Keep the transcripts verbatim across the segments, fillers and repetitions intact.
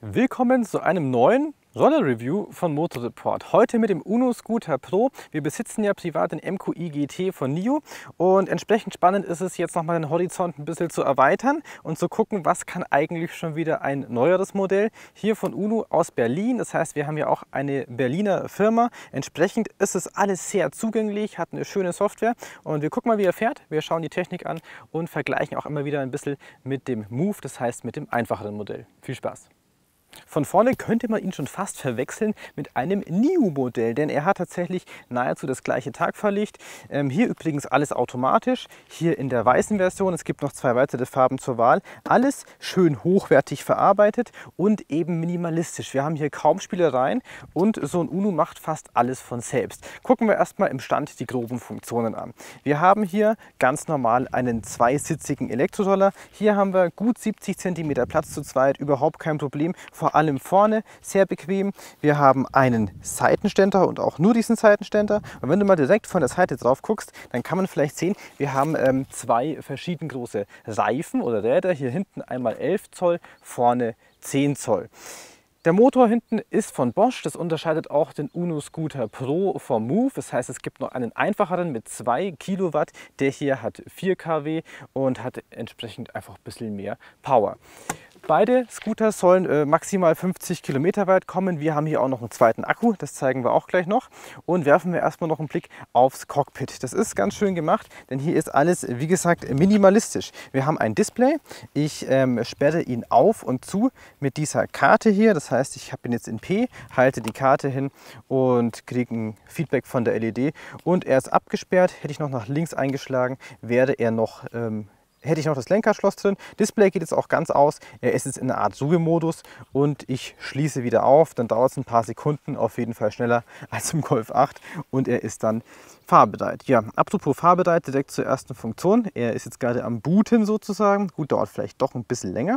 Willkommen zu einem neuen Roller-Review von Motorreport. Heute mit dem Uno Scooter Pro. Wir besitzen ja privat den M Q I G T von N I O und entsprechend spannend ist es jetzt nochmal den Horizont ein bisschen zu erweitern und zu gucken, was kann eigentlich schon wieder ein neueres Modell hier von Uno aus Berlin. Das heißt, wir haben ja auch eine Berliner Firma. Entsprechend ist es alles sehr zugänglich, hat eine schöne Software und wir gucken mal, wie er fährt. Wir schauen die Technik an und vergleichen auch immer wieder ein bisschen mit dem Move, das heißt mit dem einfacheren Modell. Viel Spaß! Von vorne könnte man ihn schon fast verwechseln mit einem N I O-Modell, denn er hat tatsächlich nahezu das gleiche Tagfahrlicht. Ähm, hier übrigens alles automatisch, hier in der weißen Version. Es gibt noch zwei weitere Farben zur Wahl. Alles schön hochwertig verarbeitet und eben minimalistisch. Wir haben hier kaum Spielereien und so ein Uno macht fast alles von selbst. Gucken wir erstmal im Stand die groben Funktionen an. Wir haben hier ganz normal einen zweisitzigen Elektroroller. Hier haben wir gut siebzig Zentimeter Platz zu zweit, überhaupt kein Problem. Vor allem vorne sehr bequem. Wir haben einen Seitenständer und auch nur diesen Seitenständer. Und wenn du mal direkt von der Seite drauf guckst, dann kann man vielleicht sehen, wir haben ähm, zwei verschieden große Reifen oder Räder. Hier hinten einmal elf Zoll, vorne zehn Zoll. Der Motor hinten ist von Bosch, das unterscheidet auch den Uno Scooter Pro vom Move. Das heißt, es gibt noch einen einfacheren mit zwei Kilowatt. Der hier hat vier Kilowatt und hat entsprechend einfach ein bisschen mehr Power. Beide Scooter sollen äh, maximal fünfzig Kilometer weit kommen. Wir haben hier auch noch einen zweiten Akku, das zeigen wir auch gleich noch. Und werfen wir erstmal noch einen Blick aufs Cockpit. Das ist ganz schön gemacht, denn hier ist alles, wie gesagt, minimalistisch. Wir haben ein Display. Ich ähm, sperre ihn auf und zu mit dieser Karte hier. Das heißt, ich habe ihn jetzt in P, halte die Karte hin und kriege ein Feedback von der L E D. Und er ist abgesperrt. Hätte ich noch nach links eingeschlagen, wäre er noch ähm, hätte ich noch das Lenkerschloss drin. Display geht jetzt auch ganz aus. Er ist jetzt in einer Art Ruhemodus und ich schließe wieder auf. Dann dauert es ein paar Sekunden, auf jeden Fall schneller als im Golf acht und er ist dann fahrbereit. Ja, apropos fahrbereit, direkt zur ersten Funktion. Er ist jetzt gerade am Booten sozusagen. Gut, dauert vielleicht doch ein bisschen länger.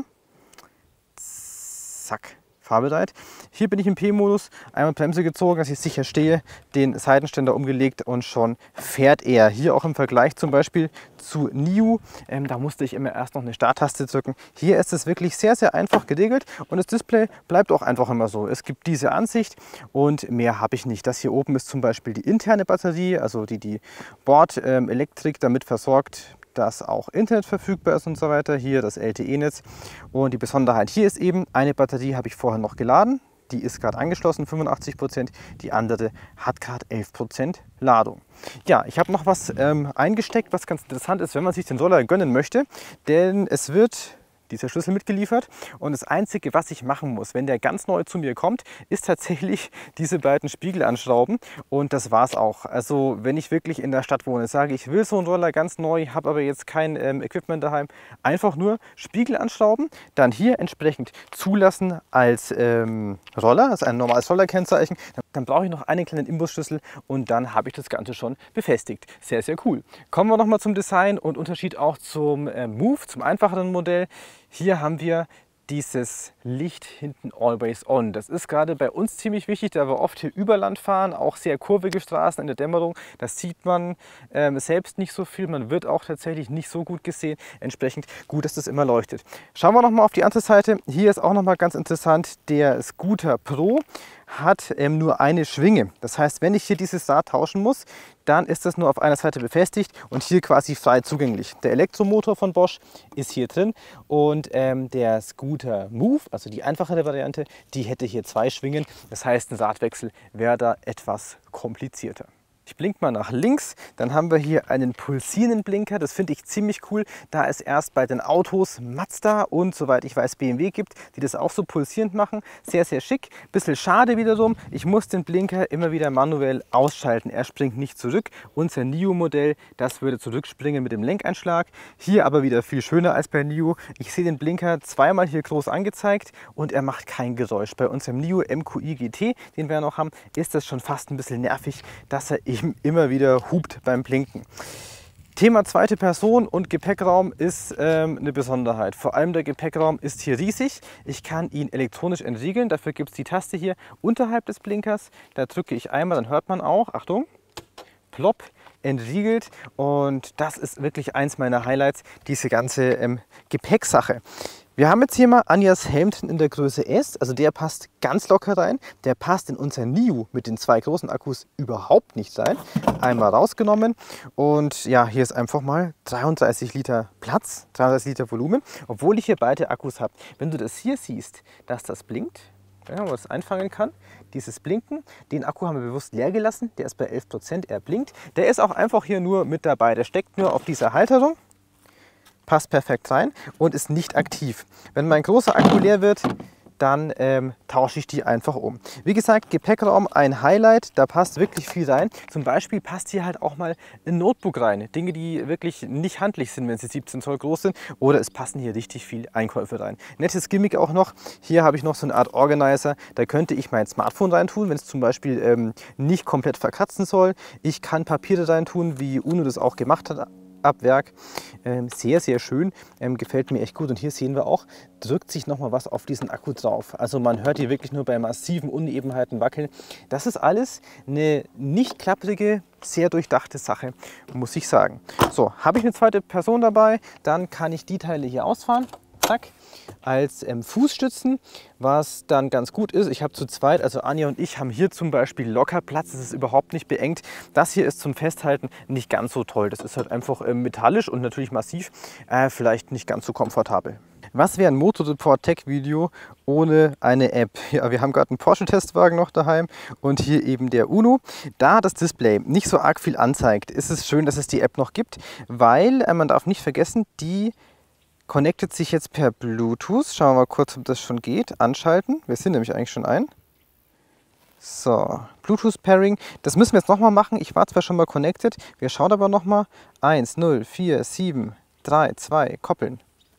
Zack. Fahrbereit. Hier bin ich im P-Modus, einmal Bremse gezogen, dass ich sicher stehe, den Seitenständer umgelegt und schon fährt er. Hier auch im Vergleich zum Beispiel zu N I O, ähm, da musste ich immer erst noch eine Starttaste drücken. Hier ist es wirklich sehr, sehr einfach geregelt und das Display bleibt auch einfach immer so. Es gibt diese Ansicht und mehr habe ich nicht. Das hier oben ist zum Beispiel die interne Batterie, also die die Bordelektrik damit versorgt, dass auch Internet verfügbar ist und so weiter. Hier das L T E-Netz. Und die Besonderheit hier ist eben, eine Batterie habe ich vorher noch geladen. Die ist gerade angeschlossen, fünfundachtzig Prozent. Die andere hat gerade elf Prozent Ladung. Ja, ich habe noch was ähm, eingesteckt, was ganz interessant ist, wenn man sich den Roller gönnen möchte. Denn es wird dieser Schlüssel mitgeliefert und das Einzige, was ich machen muss, wenn der ganz neu zu mir kommt, ist tatsächlich diese beiden Spiegel anschrauben und das war's auch. Also wenn ich wirklich in der Stadt wohne, sage ich, will so einen Roller ganz neu, habe aber jetzt kein ähm, Equipment daheim, einfach nur Spiegel anschrauben, dann hier entsprechend zulassen als ähm, Roller, das ist ein normales Rollerkennzeichen, dann brauche ich noch einen kleinen Imbusschlüssel und dann habe ich das Ganze schon befestigt. Sehr, sehr cool. Kommen wir nochmal zum Design und Unterschied auch zum äh, Move, zum einfacheren Modell. Hier haben wir dieses Licht hinten Always On. Das ist gerade bei uns ziemlich wichtig, da wir oft hier über Land fahren, auch sehr kurvige Straßen in der Dämmerung. Das sieht man ähm, selbst nicht so viel, man wird auch tatsächlich nicht so gut gesehen. Entsprechend gut, dass das immer leuchtet. Schauen wir noch mal auf die andere Seite. Hier ist auch noch mal ganz interessant, der Scooter Pro hat ähm, nur eine Schwinge. Das heißt, wenn ich hier dieses Rad tauschen muss, dann ist das nur auf einer Seite befestigt und hier quasi frei zugänglich. Der Elektromotor von Bosch ist hier drin und ähm, der Scooter Move, also die einfachere Variante, die hätte hier zwei Schwingen. Das heißt, ein Radwechsel wäre da etwas komplizierter. Ich blinke mal nach links, dann haben wir hier einen pulsierenden Blinker. Das finde ich ziemlich cool, da es erst bei den Autos Mazda und soweit ich weiß B M W gibt, die das auch so pulsierend machen. Sehr, sehr schick. Bisschen schade wiederum, ich muss den Blinker immer wieder manuell ausschalten. Er springt nicht zurück. Unser N I O-Modell, das würde zurückspringen mit dem Lenkeinschlag. Hier aber wieder viel schöner als bei N I O. Ich sehe den Blinker zweimal hier groß angezeigt und er macht kein Geräusch. Bei unserem N I O M Q I G T, den wir noch haben, ist das schon fast ein bisschen nervig, dass er immer wieder hupt beim Blinken. Thema zweite Person und Gepäckraum ist ähm, eine Besonderheit. Vor allem der Gepäckraum ist hier riesig. Ich kann ihn elektronisch entriegeln. Dafür gibt es die Taste hier unterhalb des Blinkers. Da drücke ich einmal, dann hört man auch, Achtung, plopp, entriegelt. Und das ist wirklich eins meiner Highlights, diese ganze ähm, Gepäcksache. Wir haben jetzt hier mal Anjas Helm drin in der Größe S, also der passt ganz locker rein. Der passt in unser Niu mit den zwei großen Akkus überhaupt nicht rein. Einmal rausgenommen und ja, hier ist einfach mal dreiunddreißig Liter Platz, dreiunddreißig Liter Volumen, obwohl ich hier beide Akkus habe. Wenn du das hier siehst, dass das blinkt, ja, wo man das einfangen kann, dieses Blinken, den Akku haben wir bewusst leer gelassen, der ist bei elf Prozent, er blinkt. Der ist auch einfach hier nur mit dabei, der steckt nur auf dieser Halterung. Passt perfekt rein und ist nicht aktiv. Wenn mein großer Akku leer wird, dann ähm, tausche ich die einfach um. Wie gesagt, Gepäckraum ein Highlight, da passt wirklich viel rein. Zum Beispiel passt hier halt auch mal ein Notebook rein. Dinge, die wirklich nicht handlich sind, wenn sie siebzehn Zoll groß sind. Oder es passen hier richtig viel Einkäufe rein. Nettes Gimmick auch noch. Hier habe ich noch so eine Art Organizer. Da könnte ich mein Smartphone reintun, wenn es zum Beispiel ähm, nicht komplett verkratzen soll. Ich kann Papiere reintun, wie UNO das auch gemacht hat. Ab Werk. Ähm, sehr, sehr schön. Ähm, gefällt mir echt gut. Und hier sehen wir auch, drückt sich noch mal was auf diesen Akku drauf. Also man hört hier wirklich nur bei massiven Unebenheiten wackeln. Das ist alles eine nicht klapprige, sehr durchdachte Sache, muss ich sagen. So, habe ich eine zweite Person dabei, dann kann ich die Teile hier ausfahren. Zack. Als ähm, Fußstützen, was dann ganz gut ist. Ich habe zu zweit, also Anja und ich, haben hier zum Beispiel locker Platz. Es ist überhaupt nicht beengt. Das hier ist zum Festhalten nicht ganz so toll. Das ist halt einfach äh, metallisch und natürlich massiv, äh, vielleicht nicht ganz so komfortabel. Was wäre ein Motorreport Tech Video ohne eine App? Ja, wir haben gerade einen Porsche-Testwagen noch daheim und hier eben der UNO. Da das Display nicht so arg viel anzeigt, ist es schön, dass es die App noch gibt, weil äh, man darf nicht vergessen, die connectet sich jetzt per Bluetooth. Schauen wir mal kurz, ob das schon geht. Anschalten. Wir sind nämlich eigentlich schon ein. So, Bluetooth-Pairing. Das müssen wir jetzt nochmal machen. Ich war zwar schon mal connected. Wir schauen aber nochmal. eins, null, vier, sieben, drei, zwei, koppeln.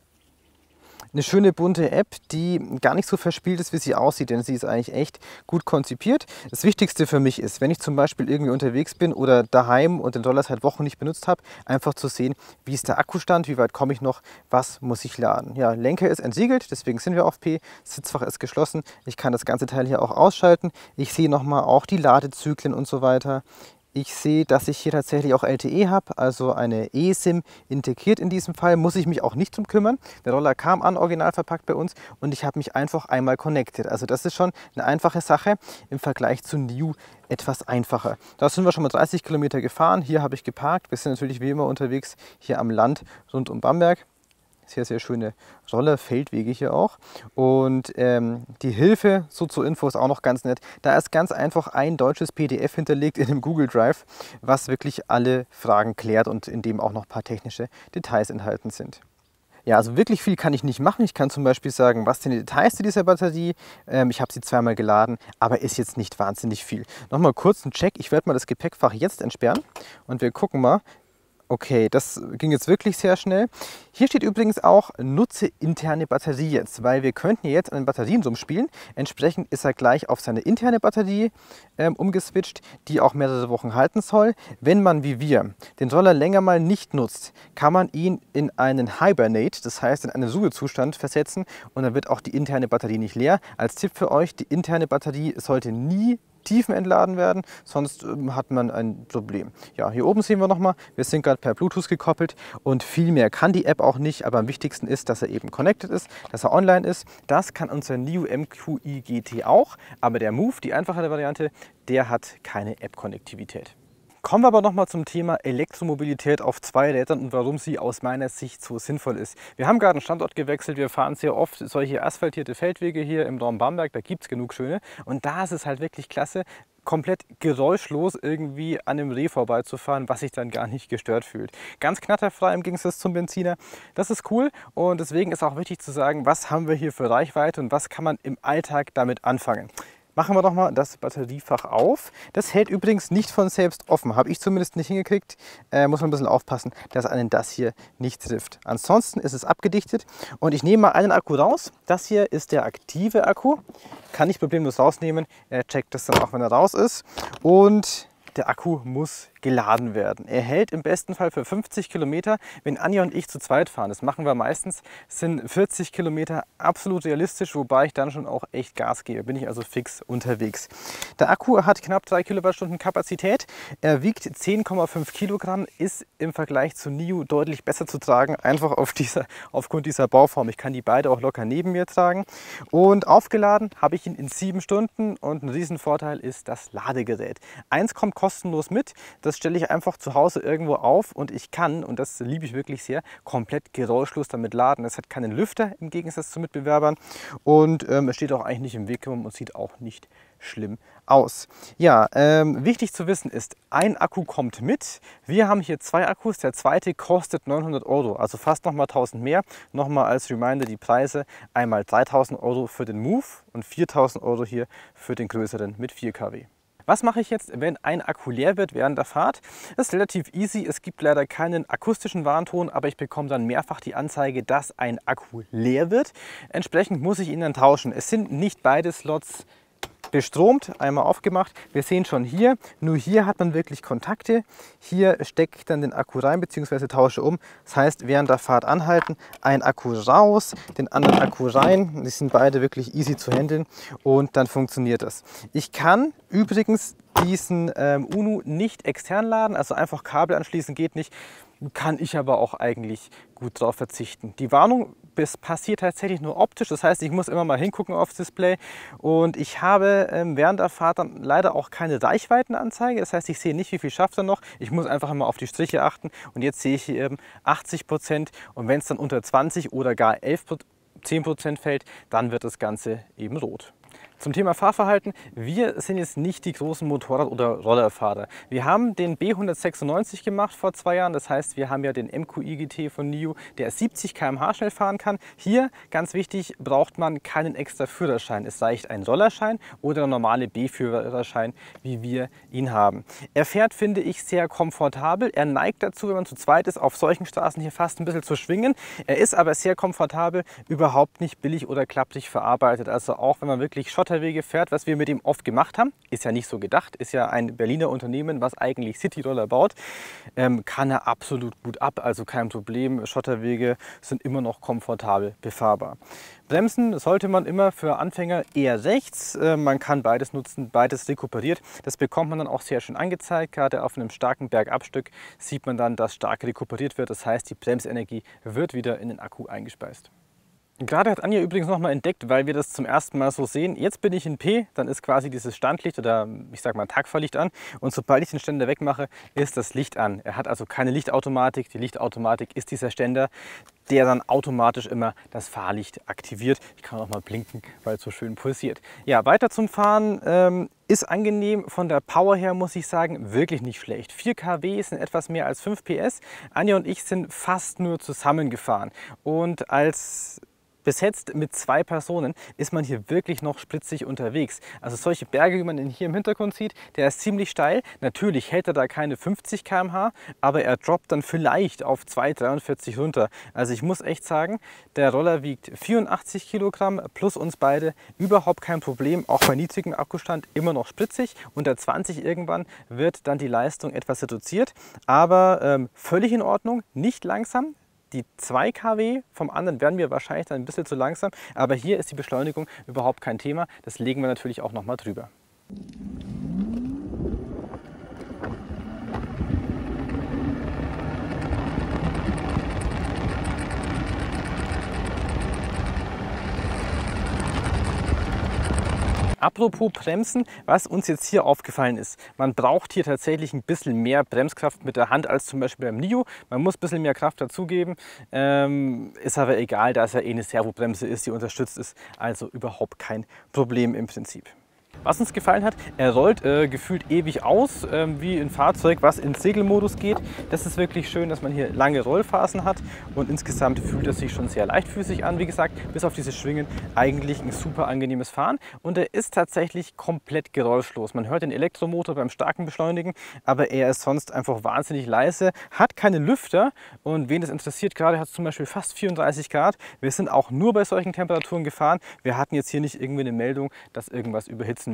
Eine schöne bunte App, die gar nicht so verspielt ist, wie sie aussieht, denn sie ist eigentlich echt gut konzipiert. Das Wichtigste für mich ist, wenn ich zum Beispiel irgendwie unterwegs bin oder daheim und den Roller seit Wochen nicht benutzt habe, einfach zu sehen, wie ist der Akkustand, wie weit komme ich noch, was muss ich laden. Ja, Lenker ist entsiegelt, deswegen sind wir auf P, Sitzfach ist geschlossen. Ich kann das ganze Teil hier auch ausschalten. Ich sehe nochmal auch die Ladezyklen und so weiter. Ich sehe, dass ich hier tatsächlich auch L T E habe, also eine eSIM integriert in diesem Fall. Muss ich mich auch nicht drum kümmern. Der Roller kam an, original verpackt bei uns und ich habe mich einfach einmal connected. Also das ist schon eine einfache Sache, im Vergleich zu Niu etwas einfacher. Da sind wir schon mal dreißig Kilometer gefahren. Hier habe ich geparkt. Wir sind natürlich wie immer unterwegs hier am Land rund um Bamberg. Sehr, sehr schöne Roller, Feldwege hier auch. Und ähm, die Hilfe, so zur Info, ist auch noch ganz nett. Da ist ganz einfach ein deutsches P D F hinterlegt in dem Google Drive, was wirklich alle Fragen klärt und in dem auch noch ein paar technische Details enthalten sind. Ja, also wirklich viel kann ich nicht machen. Ich kann zum Beispiel sagen, was sind die Details zu dieser Batterie. Ähm, ich habe sie zweimal geladen, aber ist jetzt nicht wahnsinnig viel. Nochmal kurz ein Check. Ich werde mal das Gepäckfach jetzt entsperren und wir gucken mal. Okay, das ging jetzt wirklich sehr schnell. Hier steht übrigens auch, nutze interne Batterie jetzt, weil wir könnten jetzt an den Batterien rumspielen. Entsprechend ist er gleich auf seine interne Batterie ähm, umgeswitcht, die auch mehrere Wochen halten soll. Wenn man wie wir den Roller länger mal nicht nutzt, kann man ihn in einen Hibernate, das heißt in einen Ruhezustand versetzen und dann wird auch die interne Batterie nicht leer. Als Tipp für euch, die interne Batterie sollte nie Tiefen entladen werden, sonst ähm, hat man ein Problem. Ja, hier oben sehen wir nochmal, wir sind gerade per Bluetooth gekoppelt und viel mehr kann die App auch nicht, aber am wichtigsten ist, dass er eben connected ist, dass er online ist. Das kann unser Niu M Q I G T auch, aber der Move, die einfachere Variante, der hat keine App-Konnektivität. Kommen wir aber nochmal zum Thema Elektromobilität auf zwei Rädern und warum sie aus meiner Sicht so sinnvoll ist. Wir haben gerade einen Standort gewechselt, wir fahren sehr oft solche asphaltierte Feldwege hier im Raum Bamberg, da gibt es genug schöne. Und da ist es halt wirklich klasse, komplett geräuschlos irgendwie an einem Reh vorbeizufahren, was sich dann gar nicht gestört fühlt. Ganz knatterfrei im Gegensatz zum Benziner. Das ist cool und deswegen ist auch wichtig zu sagen, was haben wir hier für Reichweite und was kann man im Alltag damit anfangen. Machen wir doch mal das Batteriefach auf. Das hält übrigens nicht von selbst offen. Habe ich zumindest nicht hingekriegt. Äh, muss man ein bisschen aufpassen, dass einen das hier nicht trifft. Ansonsten ist es abgedichtet. Und ich nehme mal einen Akku raus. Das hier ist der aktive Akku. Kann ich problemlos rausnehmen. Er checkt das dann auch, wenn er raus ist. Und der Akku muss geladen werden. Er hält im besten Fall für fünfzig Kilometer. Wenn Anja und ich zu zweit fahren, das machen wir meistens, sind vierzig Kilometer absolut realistisch, wobei ich dann schon auch echt Gas gebe. Bin ich also fix unterwegs. Der Akku hat knapp drei Kilowattstunden Kapazität. Er wiegt zehn Komma fünf Kilogramm, ist im Vergleich zu NIO deutlich besser zu tragen, einfach auf dieser, aufgrund dieser Bauform. Ich kann die beide auch locker neben mir tragen. Und aufgeladen habe ich ihn in sieben Stunden und ein Riesenvorteil ist das Ladegerät. Eins kommt kostenlos mit, das stelle ich einfach zu Hause irgendwo auf und ich kann, und das liebe ich wirklich sehr, komplett geräuschlos damit laden. Es hat keinen Lüfter im Gegensatz zu Mitbewerbern und ähm, es steht auch eigentlich nicht im Weg rum und sieht auch nicht schlimm aus. Ja, ähm, wichtig zu wissen ist, ein Akku kommt mit. Wir haben hier zwei Akkus, der zweite kostet neunhundert Euro, also fast nochmal tausend mehr. Nochmal als Reminder die Preise, einmal dreitausend Euro für den Move und viertausend Euro hier für den größeren mit vier Kilowatt. Was mache ich jetzt, wenn ein Akku leer wird während der Fahrt? Das ist relativ easy. Es gibt leider keinen akustischen Warnton, aber ich bekomme dann mehrfach die Anzeige, dass ein Akku leer wird. Entsprechend muss ich ihn dann tauschen. Es sind nicht beide Slots bestromt, einmal aufgemacht. Wir sehen schon hier, nur hier hat man wirklich Kontakte. Hier stecke ich dann den Akku rein bzw. tausche um. Das heißt, während der Fahrt anhalten, ein Akku raus, den anderen Akku rein. Die sind beide wirklich easy zu handeln und dann funktioniert das. Ich kann übrigens diesen ähm, UNO nicht extern laden, also einfach Kabel anschließen geht nicht. Kann ich aber auch eigentlich gut drauf verzichten. Die Warnung passiert tatsächlich nur optisch, das heißt, ich muss immer mal hingucken aufs Display und ich habe ähm, während der Fahrt dann leider auch keine Reichweitenanzeige, das heißt, ich sehe nicht, wie viel schafft er noch, ich muss einfach immer auf die Striche achten und jetzt sehe ich hier eben achtzig Prozent und wenn es dann unter zwanzig oder gar elf, zehn Prozent fällt, dann wird das Ganze eben rot. Zum Thema Fahrverhalten, wir sind jetzt nicht die großen Motorrad- oder Rollerfahrer. Wir haben den B hundertsechsundneunzig gemacht vor zwei Jahren, das heißt, wir haben ja den M Q I G T von NIO, der siebzig Kilometer pro Stunde schnell fahren kann. Hier, ganz wichtig, braucht man keinen extra Führerschein. Es reicht ein Rollerschein oder der normale B-Führerschein, wie wir ihn haben. Er fährt, finde ich, sehr komfortabel. Er neigt dazu, wenn man zu zweit ist, auf solchen Straßen hier fast ein bisschen zu schwingen. Er ist aber sehr komfortabel, überhaupt nicht billig oder klapprig verarbeitet. Also auch wenn man wirklich Schotterwege fährt, was wir mit ihm oft gemacht haben, ist ja nicht so gedacht, ist ja ein Berliner Unternehmen, was eigentlich Cityroller baut, ähm, kann er absolut gut ab, also kein Problem. Schotterwege sind immer noch komfortabel befahrbar. Bremsen sollte man immer für Anfänger eher rechts, äh, man kann beides nutzen, beides rekuperiert. Das bekommt man dann auch sehr schön angezeigt, gerade auf einem starken Bergabstück sieht man dann, dass stark rekuperiert wird, das heißt, die Bremsenergie wird wieder in den Akku eingespeist. Gerade hat Anja übrigens noch mal entdeckt, weil wir das zum ersten Mal so sehen. Jetzt bin ich in P, dann ist quasi dieses Standlicht oder ich sag mal Tagfahrlicht an und sobald ich den Ständer wegmache, ist das Licht an. Er hat also keine Lichtautomatik. Die Lichtautomatik ist dieser Ständer, der dann automatisch immer das Fahrlicht aktiviert. Ich kann auch mal blinken, weil es so schön pulsiert. Ja, weiter zum Fahren. Ähm, ist angenehm, von der Power her muss ich sagen, wirklich nicht schlecht. vier Kilowatt sind etwas mehr als fünf P S. Anja und ich sind fast nur zusammengefahren und als besetzt mit zwei Personen ist man hier wirklich noch spritzig unterwegs. Also solche Berge, wie man ihn hier im Hintergrund sieht, der ist ziemlich steil. Natürlich hält er da keine fünfzig Kilometer pro Stunde, aber er droppt dann vielleicht auf zwei Komma dreiundvierzig runter. Also ich muss echt sagen, der Roller wiegt vierundachtzig Kilogramm plus uns beide, überhaupt kein Problem. Auch bei niedrigem Akkustand immer noch spritzig. Unter zwanzig irgendwann wird dann die Leistung etwas reduziert, aber ähm, völlig in Ordnung, nicht langsam. Die zwei Kilowatt vom anderen werden wir wahrscheinlich dann ein bisschen zu langsam, aber hier ist die Beschleunigung überhaupt kein Thema. Das legen wir natürlich auch noch mal drüber. Apropos Bremsen, was uns jetzt hier aufgefallen ist, man braucht hier tatsächlich ein bisschen mehr Bremskraft mit der Hand als zum Beispiel beim NIO. Man muss ein bisschen mehr Kraft dazugeben, ähm, ist aber egal, da es ja eh eine Servobremse ist, die unterstützt ist, also überhaupt kein Problem im Prinzip. Was uns gefallen hat, er rollt äh, gefühlt ewig aus, äh, wie ein Fahrzeug, was in Segelmodus geht. Das ist wirklich schön, dass man hier lange Rollphasen hat und insgesamt fühlt er sich schon sehr leichtfüßig an. Wie gesagt, bis auf diese Schwingen eigentlich ein super angenehmes Fahren und er ist tatsächlich komplett geräuschlos. Man hört den Elektromotor beim starken Beschleunigen, aber er ist sonst einfach wahnsinnig leise, hat keine Lüfter und wen das interessiert, gerade hat es zum Beispiel fast vierunddreißig Grad. Wir sind auch nur bei solchen Temperaturen gefahren. Wir hatten jetzt hier nicht irgendwie eine Meldung, dass irgendwas überhitzen würde.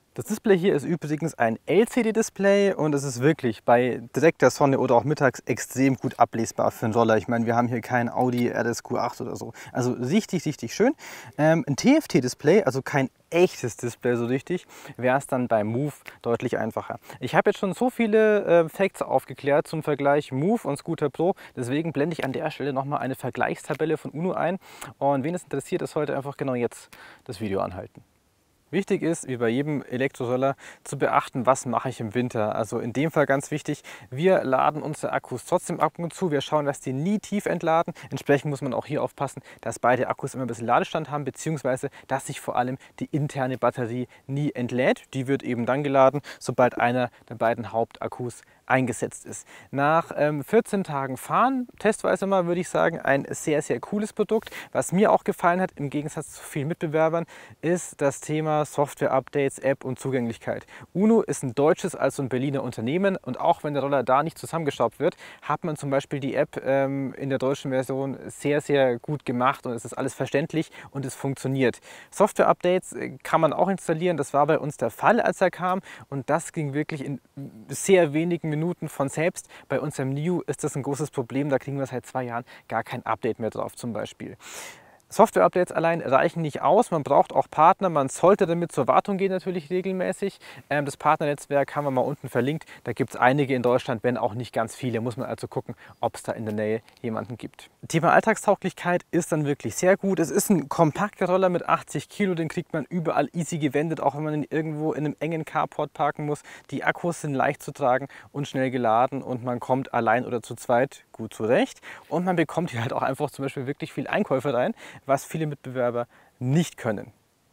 Das Display hier ist übrigens ein L C D-Display und es ist wirklich bei direkter Sonne oder auch mittags extrem gut ablesbar für einen Roller. Ich meine, wir haben hier kein Audi R S Q acht oder so. Also richtig, richtig schön. Ähm, ein T F T-Display, also kein echtes Display so richtig, wäre es dann beim Move deutlich einfacher. Ich habe jetzt schon so viele äh, Facts aufgeklärt zum Vergleich Move und Scooter Pro, deswegen blende ich an der Stelle nochmal eine Vergleichstabelle von UNO ein und wen es interessiert, ist heute einfach genau jetzt das Video anhalten. Wichtig ist, wie bei jedem Elektroroller, zu beachten, was mache ich im Winter. Also in dem Fall ganz wichtig, wir laden unsere Akkus trotzdem ab und zu. Wir schauen, dass die nie tief entladen. Entsprechend muss man auch hier aufpassen, dass beide Akkus immer ein bisschen Ladestand haben, beziehungsweise dass sich vor allem die interne Batterie nie entlädt. Die wird eben dann geladen, sobald einer der beiden Hauptakkus eingesetzt ist. Nach ähm, vierzehn Tagen Fahren, testweise mal, würde ich sagen, ein sehr, sehr cooles Produkt. Was mir auch gefallen hat, im Gegensatz zu vielen Mitbewerbern, ist das Thema Software-Updates, App und Zugänglichkeit. UNO ist ein deutsches, also ein Berliner Unternehmen und auch wenn der Roller da nicht zusammengeschraubt wird, hat man zum Beispiel die App ähm, in der deutschen Version sehr, sehr gut gemacht und es ist alles verständlich und es funktioniert. Software-Updates kann man auch installieren, das war bei uns der Fall, als er kam und das ging wirklich in sehr wenigen Minuten von selbst. Bei unserem Niu ist das ein großes Problem, da kriegen wir seit zwei Jahren gar kein Update mehr drauf zum Beispiel. Software-Updates allein reichen nicht aus, man braucht auch Partner, man sollte damit zur Wartung gehen natürlich regelmäßig. Ähm, das Partnernetzwerk haben wir mal unten verlinkt, da gibt es einige in Deutschland, wenn auch nicht ganz viele, muss man also gucken, ob es da in der Nähe jemanden gibt. Thema Alltagstauglichkeit ist dann wirklich sehr gut, es ist ein kompakter Roller mit achtzig Kilo, den kriegt man überall easy gewendet, auch wenn man ihn irgendwo in einem engen Carport parken muss. Die Akkus sind leicht zu tragen und schnell geladen und man kommt allein oder zu zweit gut zurecht und man bekommt hier halt auch einfach zum Beispiel wirklich viel Einkäufe rein, was viele Mitbewerber nicht können.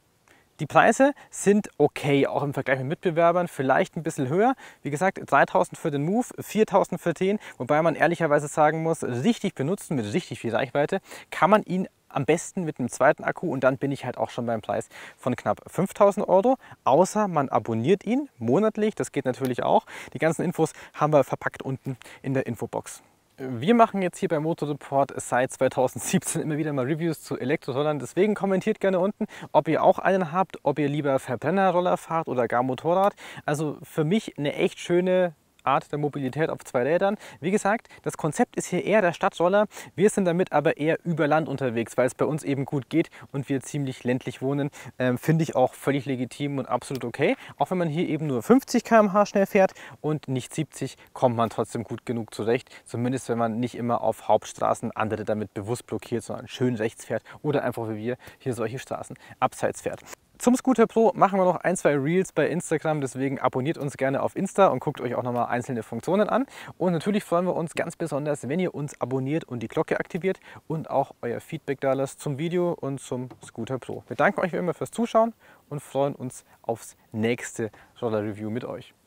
Die Preise sind okay, auch im Vergleich mit Mitbewerbern, vielleicht ein bisschen höher. Wie gesagt, dreitausend für den Move, viertausend für den, wobei man ehrlicherweise sagen muss, richtig benutzen, mit richtig viel Reichweite, kann man ihn am besten mit einem zweiten Akku und dann bin ich halt auch schon beim Preis von knapp fünftausend Euro, außer man abonniert ihn monatlich, das geht natürlich auch. Die ganzen Infos haben wir verpackt unten in der Infobox. Wir machen jetzt hier beim Motorreport seit zweitausendsiebzehn immer wieder mal Reviews zu Elektrorollern. Deswegen kommentiert gerne unten, ob ihr auch einen habt, ob ihr lieber Verbrennerroller fahrt oder gar Motorrad. Also für mich eine echt schöne Art der Mobilität auf zwei Rädern. Wie gesagt, das Konzept ist hier eher der Stadtroller. Wir sind damit aber eher über Land unterwegs, weil es bei uns eben gut geht und wir ziemlich ländlich wohnen. Ähm, finde ich auch völlig legitim und absolut okay. Auch wenn man hier eben nur fünfzig Kilometer pro Stunde schnell fährt und nicht siebzig, kommt man trotzdem gut genug zurecht. Zumindest wenn man nicht immer auf Hauptstraßen andere damit bewusst blockiert, sondern schön rechts fährt oder einfach wie wir hier solche Straßen abseits fährt. Zum Scooter Pro machen wir noch ein, zwei Reels bei Instagram, deswegen abonniert uns gerne auf Insta und guckt euch auch nochmal einzelne Funktionen an. Und natürlich freuen wir uns ganz besonders, wenn ihr uns abonniert und die Glocke aktiviert und auch euer Feedback da lasst zum Video und zum Scooter Pro. Wir danken euch wie immer fürs Zuschauen und freuen uns aufs nächste Roller Review mit euch.